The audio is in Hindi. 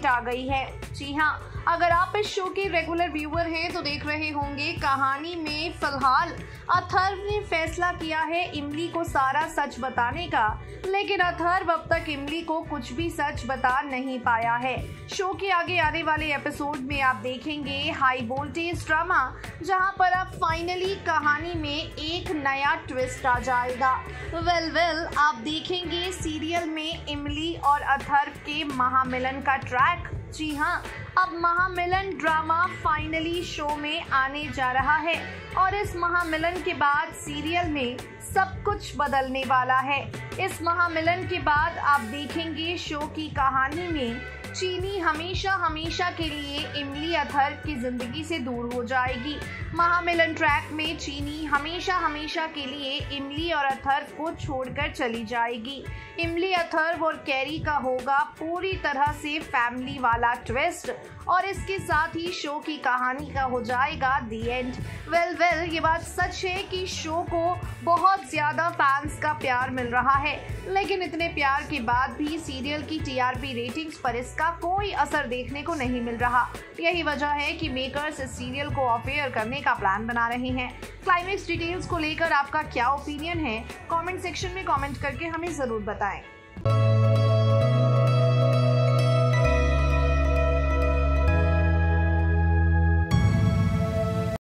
अपडेट आ गई है। जी हाँ, अगर आप इस शो के रेगुलर व्यूअर हैं तो देख रहे होंगे कहानी में फिलहाल अथर्व ने फैसला किया है इमली को सारा सच बताने का, लेकिन अथर्व अब तक इमली को कुछ भी सच बता नहीं पाया है। शो के आगे आने वाले एपिसोड में आप देखेंगे हाई वोल्टेज ड्रामा, जहां पर अब फाइनली कहानी में एक नया ट्विस्ट आ जाएगा। वेल आप देखेंगे सीरियल में इमली और अथर्व के महामिलन का ट्रैक। जी हाँ, अब महामिलन ड्रामा फाइनली शो में आने जा रहा है और इस महामिलन के बाद सीरियल में सब कुछ बदलने वाला है। इस महामिलन के बाद आप देखेंगे शो की कहानी में चीनी हमेशा के लिए इमली अथर्व की जिंदगी से दूर हो जाएगी। महामिलन ट्रैक में चीनी हमेशा के लिए इमली और अथर्व को छोड़कर चली जाएगी। इमली, अथर्व और कैरी का होगा पूरी तरह से फैमिली वाला ट्विस्ट और इसके साथ ही शो की कहानी का हो जाएगा दी एंड। वेल ये बात सच है कि शो को बहुत ज़्यादा फैंस का प्यार मिल रहा है, लेकिन इतने प्यार के बाद भी सीरियल की टीआरपी रेटिंग्स पर इसका कोई असर देखने को नहीं मिल रहा। यही वजह है कि मेकर्स इस सीरियल को ऑफ एयर करने का प्लान बना रहे हैं। क्लाइमेक्स डिटेल्स को लेकर आपका क्या ओपिनियन है, कमेंट सेक्शन में कमेंट करके हमें ज़रूर बताएं।